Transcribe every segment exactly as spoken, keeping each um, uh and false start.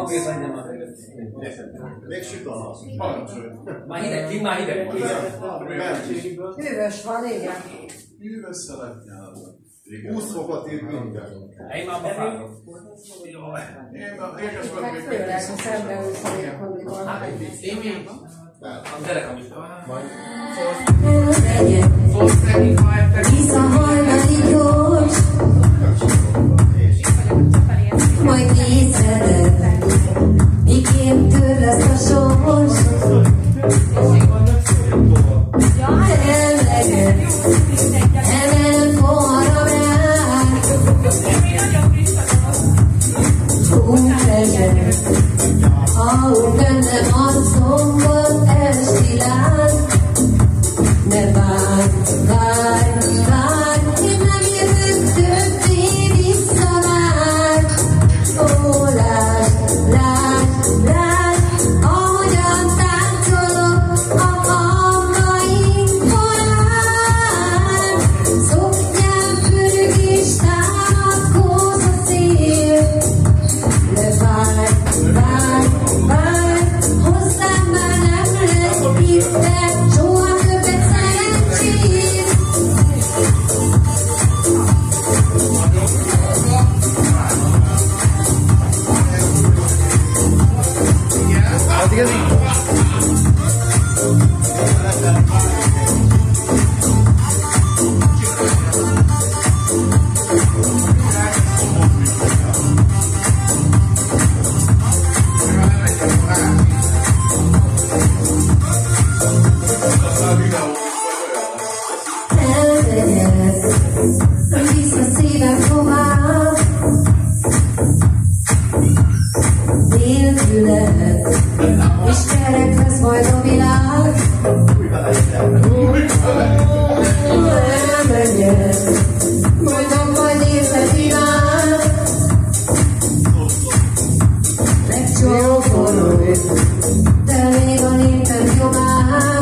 Papírt hagyjam már előtt. Még süt a nap. Már hideg, ki már hideg. Hűvös van, igen. Hűvös szeretnyel. húsz fokot ír minden. Én már befáradok. Én már Meg főleg, ha szembe őszelik, amikor... Én mi? A derekam is. Hisz a hajnali gyors, majd készedett, miként tör lesz a sors. Elleged, emel forra rá, úgy legyen, ahogy bennem a szombat esti láng. De várj, várj, várj, én nem jövök többé vissza már. Ó, lásd, lásd, lásd, ahogyan táncolok a hamvaim korán. Szoknyám pörög és támad kóz a szél. De várj, várj, várj, hozzám már nem lesz hittem soha többet szerencsét. Az igazi? Vissza szívem tovább, nélküled, és kerek lesz majd a világ. Elmegyek, boldog majd érzed irány. Megcsókolod, de még a népem jobbá.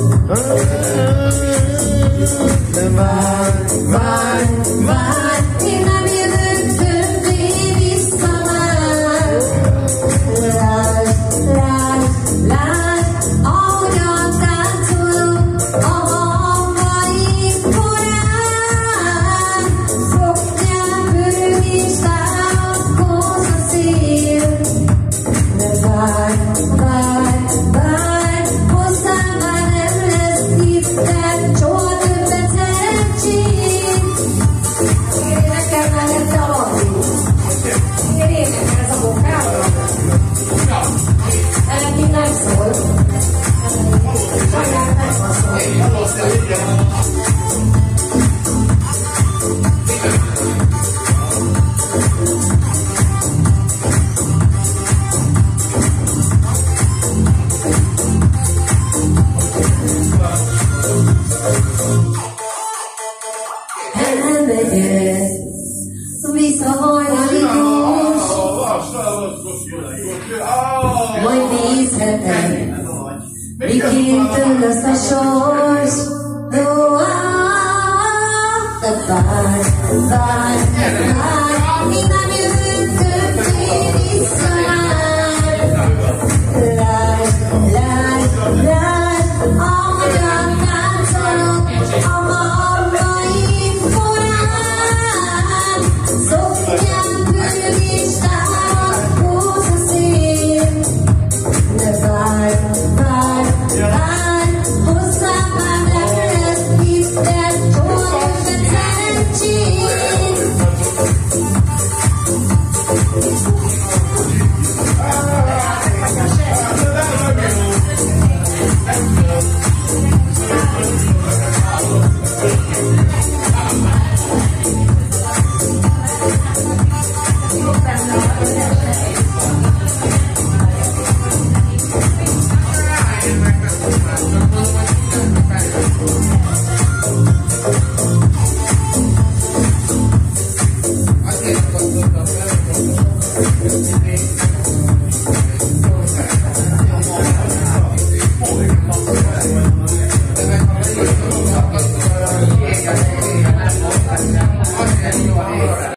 De várj, Várj, várj, én nem jövök többé vissza már. Lásd, lásd, lásd, ahogyan táncolok a hamvaim korán. Szoknyám pörög és támad kóz a szél. De várj, várj, várj, hozzám már nem lesz hittem soha többet szerencsét. Nekem már lesz alapjú. Én énekel ez a bokára. Elegi nem szól. Sajnálom nem szól. Elmegyek, vissza hajnali gyors, majd nézhetem, miként tör lesz a sors. Ó, de várj, várj, várj, én nem jövök többé vissza már. Lásd, lásd, lásd, ahogyan táncolok a hamvaim korán. Szoknyám pörög és támad kóz a szél. De várj, várj, várj, hozzám már nem lesz hittem soha többet szerencsét.